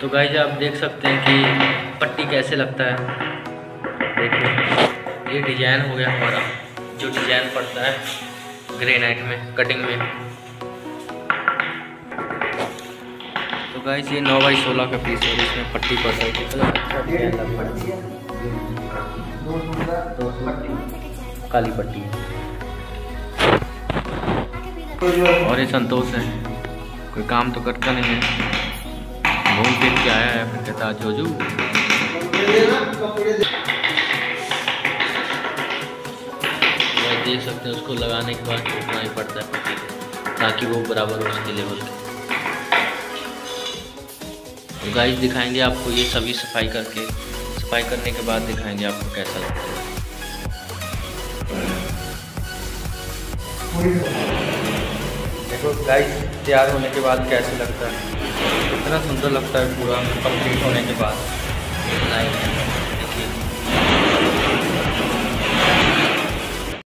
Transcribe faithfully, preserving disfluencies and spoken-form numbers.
तो गाइस आप देख सकते हैं कि पट्टी कैसे लगता है। देखिए ये डिजाइन हो गया हमारा, जो डिजाइन पड़ता है ग्रेनाइट में कटिंग में। तो गाइस ये नौ बाई सोलह का पीस है, इसमें पट्टी पड़ता है। कितना अच्छा डिजाइन लगता है, काली पट्टी है। और ये संतोष है, कोई काम तो करता नहीं है, घूम फिर के आया है, फिर कहता जोजू। देख सकते हैं उसको लगाने के बाद टूटना ही पड़ता है पट्टी को, ताकि वो बराबर हो उसके लेवल के। तो गाइस दिखाएंगे आपको ये सभी सफाई करके, सफाई करने के बाद दिखाएंगे आपको कैसा लगता है। देखो गाइस तैयार होने के बाद कैसे लगता है, इतना सुंदर लगता है पूरा कंप्लीट होने के बाद।